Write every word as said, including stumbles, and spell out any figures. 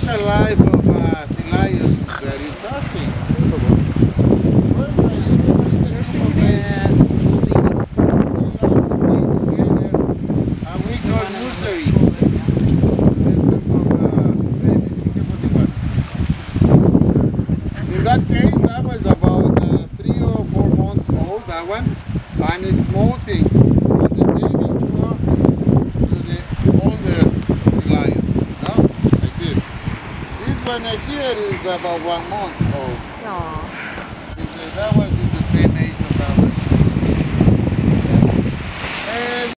social life of uh, sea lions is very interesting. First, uh, you can see the group of babies. They like to play together. And we call nursery. This group of uh, babies. In that case, that was about uh, three or four months old, that one. And it's molting. And the babies were to the older sea lions, you know, like this. This one right here is about one month old. Aww. That one is the same age of that one.